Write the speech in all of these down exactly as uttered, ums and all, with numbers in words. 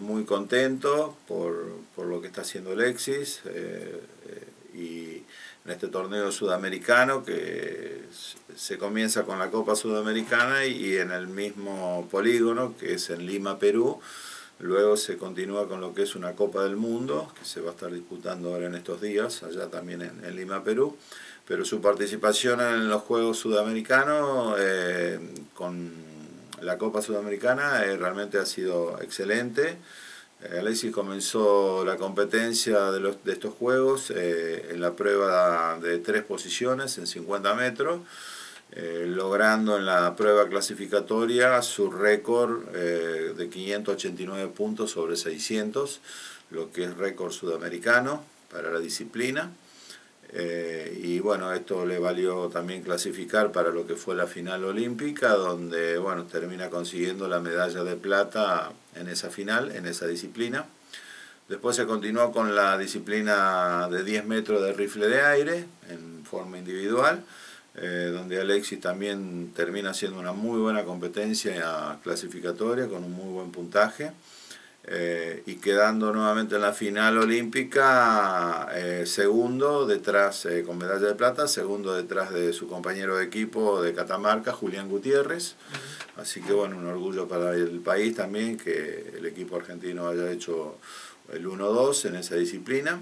muy contento por, por lo que está haciendo Alexis eh, eh, y en este torneo sudamericano que se comienza con la Copa Sudamericana y en el mismo polígono que es en Lima, Perú. Luego se continúa con lo que es una Copa del Mundo que se va a estar disputando ahora en estos días, allá también en, en Lima, Perú. Pero su participación en los Juegos Sudamericanos eh, con la Copa Sudamericana eh, realmente ha sido excelente. Eh, Alexis comenzó la competencia de, los, de estos Juegos eh, en la prueba de tres posiciones en cincuenta metros. Eh, logrando en la prueba clasificatoria su récord eh, de quinientos ochenta y nueve puntos sobre seiscientos, lo que es récord sudamericano para la disciplina. Eh, y bueno, esto le valió también clasificar para lo que fue la final olímpica, donde bueno, termina consiguiendo la medalla de plata en esa final, en esa disciplina. Después se continuó con la disciplina de diez metros de rifle de aire en forma individual, Eh, donde Alexis también termina haciendo una muy buena competencia clasificatoria con un muy buen puntaje eh, y quedando nuevamente en la final olímpica eh, segundo detrás eh, con medalla de plata, segundo detrás de su compañero de equipo de Catamarca, Julián Gutiérrez. Así que bueno, un orgullo para el país también que el equipo argentino haya hecho el uno dos en esa disciplina.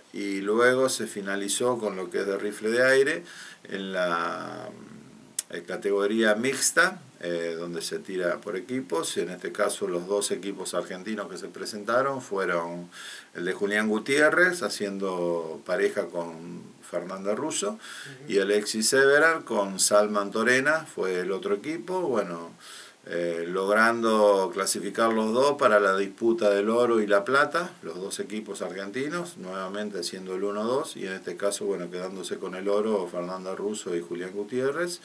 Y luego se finalizó con lo que es de rifle de aire en la eh, categoría mixta, eh, donde se tira por equipos. En este caso los dos equipos argentinos que se presentaron fueron el de Julián Gutiérrez haciendo pareja con Fernanda Russo, uh-huh, y Alexis Everard con Salman Torena fue el otro equipo. Bueno, Eh, logrando clasificar los dos para la disputa del oro y la plata, los dos equipos argentinos, nuevamente haciendo el uno dos, y en este caso, bueno, quedándose con el oro Fernanda Russo y Julián Gutiérrez,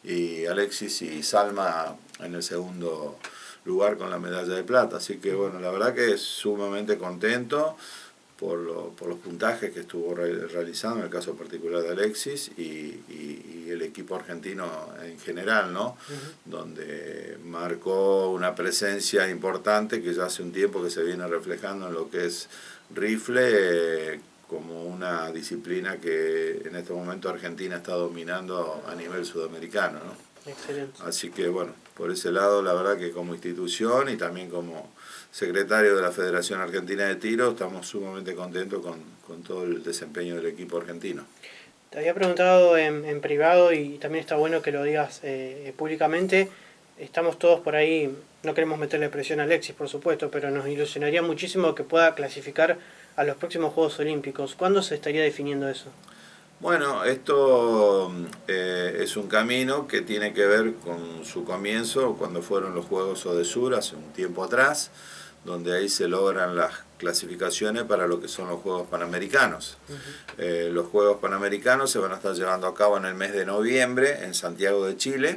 y Alexis y Salma en el segundo lugar con la medalla de plata. Así que, bueno, la verdad que es sumamente contento por, lo, por los puntajes que estuvo re, realizando, en el caso particular de Alexis, y, y, y el equipo argentino en general, ¿no? Uh-huh. Donde marcó una presencia importante que ya hace un tiempo que se viene reflejando en lo que es rifle, eh, como una disciplina que en este momento Argentina está dominando a nivel sudamericano, ¿no? Excelente. Así que bueno, por ese lado la verdad que como institución y también como secretario de la Federación Argentina de Tiro estamos sumamente contentos con, con todo el desempeño del equipo argentino. Te había preguntado en, en privado y también está bueno que lo digas eh, públicamente. Estamos todos por ahí, no queremos meterle presión a Alexis por supuesto, pero nos ilusionaría muchísimo que pueda clasificar a los próximos Juegos Olímpicos. ¿Cuándo se estaría definiendo eso? Bueno, esto eh, es un camino que tiene que ver con su comienzo, cuando fueron los Juegos Odesur hace un tiempo atrás, donde ahí se logran las clasificaciones para lo que son los Juegos Panamericanos. Uh-huh. Eh, los Juegos Panamericanos se van a estar llevando a cabo en el mes de noviembre en Santiago de Chile.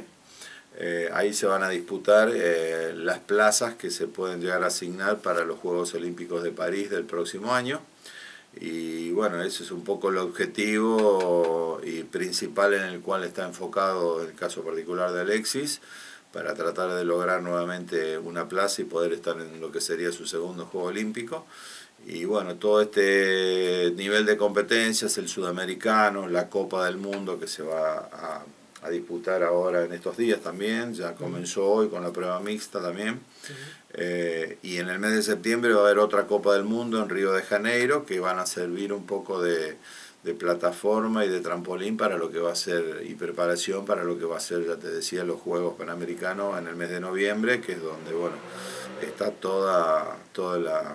Eh, ahí se van a disputar eh, las plazas que se pueden llegar a asignar para los Juegos Olímpicos de París del próximo año. Y bueno, ese es un poco el objetivo y principal en el cual está enfocado el caso particular de Alexis, para tratar de lograr nuevamente una plaza y poder estar en lo que sería su segundo Juego Olímpico. Y bueno, todo este nivel de competencias, el sudamericano, la Copa del Mundo que se va a, a disputar ahora en estos días también, ya comenzó hoy con la prueba mixta también. Uh-huh. Eh, y en el mes de septiembre va a haber otra Copa del Mundo en Río de Janeiro, que van a servir un poco de, de plataforma y de trampolín para lo que va a ser, y preparación para lo que va a ser, ya te decía, los Juegos Panamericanos en el mes de noviembre, que es donde, bueno, está toda, toda la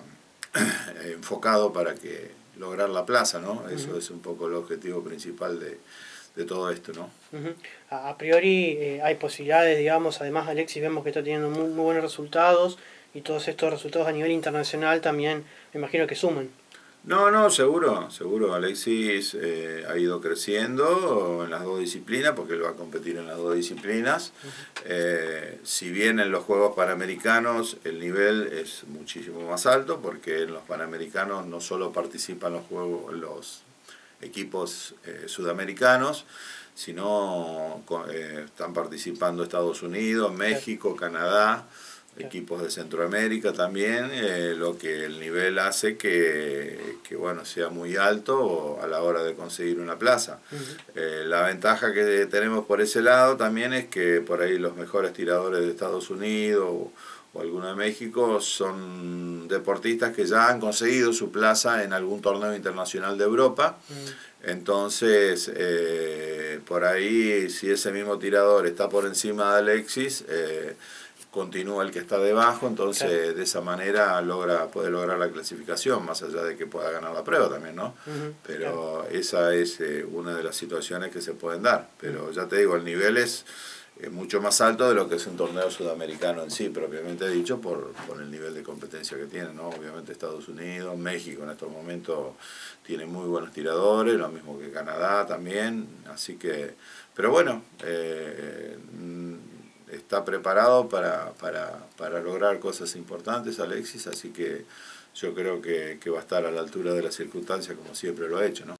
enfocado para que lograr la plaza, ¿no? Eso uh-huh. es un poco el objetivo principal de, de todo esto, ¿no? Uh-huh. A, a priori eh, hay posibilidades, digamos, además Alexis vemos que está teniendo muy, muy buenos resultados y todos estos resultados a nivel internacional también me imagino que suman. No, no, seguro, seguro. Alexis eh, ha ido creciendo en las dos disciplinas, porque él va a competir en las dos disciplinas. Uh-huh. Eh, si bien en los Juegos Panamericanos el nivel es muchísimo más alto, porque en los Panamericanos no solo participan los, juegos, los equipos eh, sudamericanos, sino eh, están participando Estados Unidos, México, Canadá, Claro. Equipos de Centroamérica también, eh, lo que el nivel hace que, que bueno, sea muy alto a la hora de conseguir una plaza. Uh-huh. eh, la ventaja que tenemos por ese lado también es que por ahí los mejores tiradores de Estados Unidos o, o alguno de México son deportistas que ya han conseguido su plaza en algún torneo internacional de Europa. Uh-huh. Entonces, eh, por ahí, si ese mismo tirador está por encima de Alexis, eh, continúa el que está debajo, entonces claro. de esa manera logra puede lograr la clasificación, más allá de que pueda ganar la prueba también, ¿no? Uh-huh, pero claro. esa es eh, una de las situaciones que se pueden dar, pero uh-huh. ya te digo, el nivel es eh, mucho más alto de lo que es un torneo sudamericano en sí, propiamente dicho, por, por el nivel de competencia que tiene, ¿no? Obviamente Estados Unidos, México en estos momentos tiene muy buenos tiradores, lo mismo que Canadá también, así que, pero bueno, eh, está preparado para, para, para lograr cosas importantes, Alexis, así que yo creo que, que va a estar a la altura de las circunstancias como siempre lo ha hecho, ¿no?